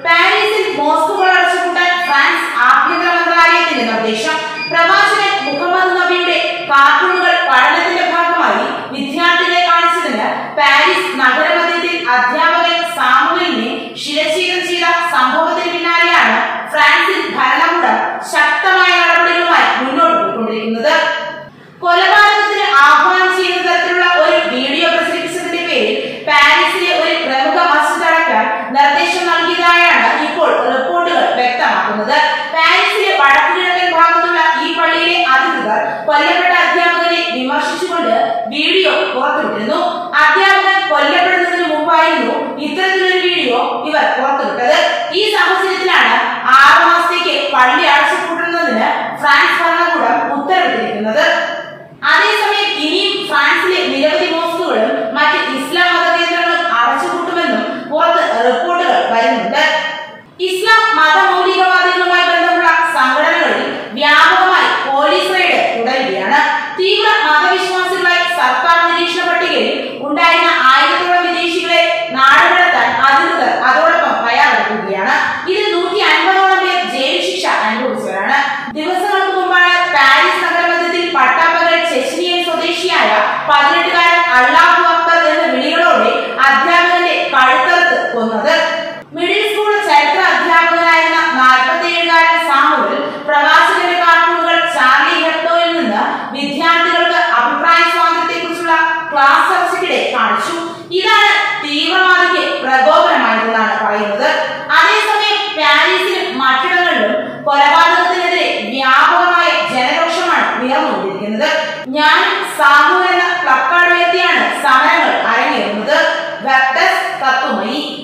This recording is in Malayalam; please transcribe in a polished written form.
പാരീസിൽ മോസ്കുകൾ അടച്ചുപൂട്ടാൻ ഫ്രാൻസ് ആഭ്യന്തര മന്ത്രാലയത്തിന്റെ നിർദ്ദേശം. പ്രവാചകൻ മുഹമ്മദ് നബിയുടെ കാർട്ടൂണുകൾ പഠനത്തിന്റെ ഭാഗമായി വിദ്യാർത്ഥികളെ കാണിച്ചതിന് പാരീസ് നഗരമധ്യത്തിൽ അധ്യാപകൻ സാമുവലിനെ ശിരച്ഛേദം ചെയ്ത സംഭവത്തിന് പിന്നാലെയാണ് ഫ്രാൻസിൽ ഭരണകൂടം ശക്തമായ നടപടികളുമായി മുന്നോട്ട് പോയിക്കൊണ്ടിരിക്കുന്നത്. കൊലപാതകത്തിന് ആഹ്വാനം ചെയ്യുന്ന തരത്തിലുള്ള ഒരു വീഡിയോ പ്രചരിപ്പിച്ചതിന്റെ പേരിൽ പാരീസിലെ ഒരു പ്രമുഖ മസ്ജിദ് അടയ്ക്കാൻ നിർദ്ദേശം നൽകിയതായാണ് ഇപ്പോൾ റിപ്പോർട്ടുകൾ വ്യക്തമാക്കുന്നത്. പാരീസിലെ വടക്കു കിഴക്കൻ ഭാഗത്തുള്ള ഈ പള്ളിയിലെ അധികൃതർ കൊല്ലപ്പെട്ട അധ്യാപകനെ വിമർശിച്ചുകൊണ്ട് വീഡിയോ പുറത്തുവിട്ടിരുന്നു. അധ്യാപകൻ കൊല്ലപ്പെടുന്നതിന് മുമ്പായിരുന്നു ഇത്തരത്തിലൊരു വീഡിയോ ഇവർ പുറത്തുവിട്ടത്. ഈ സാഹചര്യത്തിലാണ് 6 മാസത്തേക്ക് പള്ളി അടച്ചുപൂട്ടുന്നതിന് ഫ്രാൻസ് ഭരണകൂടം ഉത്തരവിട്ടിരിക്കുന്നത്. അതേസമയം ഇനിയും ഫ്രാൻസിലെ നിരവധി മോസ്കുകളും മറ്റ് ഇസ്ലാം മത കേന്ദ്രങ്ങളും അടച്ചുപൂട്ടുമെന്നും പുറത്ത് റിപ്പോർട്ടുകൾ വരുന്നുണ്ട്. ഇസ്ലാം മതമൗലികവാദികളുമായി ബന്ധമുള്ള സംഘടനകളിൽ വ്യാപകമായി പോലീസ് റെയ്ഡ് തുടരുകയാണ്. തീവ്ര മതവിശ്വാസികളായി സർക്കാർ നിരീക്ഷണ പട്ടികയിൽ ഉണ്ടായിരുന്ന 1000-ഓളം വിദേശികളെ നാടുകടത്താൻ അധികൃതർ അതോടൊപ്പം തയ്യാറെടുക്കുകയാണ്. ഇതിൽ 150-ഓളം പേർ ജയിൽ ശിക്ഷ അനുഭവിച്ചവരാണ്. ദിവസങ്ങൾക്ക് മുമ്പാണ് പാരീസ് നഗരമധ്യത്തിൽ പട്ടാപ്പകൽ ചെച്നിയൻ സ്വദേശിയായ 18-കാരൻ അല്ലാഹു അക്ബർ എന്ന വിളികളോടെ അധ്യാപകന്റെ കഴുത്തറുത്ത് കൊന്നത്. മിഡിൽ സ്കൂൾ ചരിത്ര അധ്യാപകനായിരുന്ന 47-കാരൻ സാമുവൽ പ്രവാചകന്റെ കാർട്ടൂണുകൾ ചാർലി ഹെബ്ഡോയിൽ നിന്ന് വിദ്യാർത്ഥികൾക്ക് അഭിപ്രായ സ്വാതന്ത്ര്യത്തെക്കുറിച്ചുള്ള ക്ലാസ് ചർച്ചയ്ക്കിടെ കാണിച്ചു. ഇതാണ് തീവ്രവാദിക്ക് പ്രകോപനമായതെന്നാണ് പറയുന്നത്. അതേസമയം പാരീസിലും മറ്റിടങ്ങളിലും കൊലപാതകത്തിനെതിരെ വ്യാപകമായ ജനരോഷമാണ് ഉയർന്നുകൊണ്ടിരിക്കുന്നത്. ഞാനും സാമൂഹ്യ പ്ലക്കാർഡ് ഉയർത്തിയാണ് സമരങ്ങൾ അരങ്ങേറുന്നത്. Web desk Tatwamayi.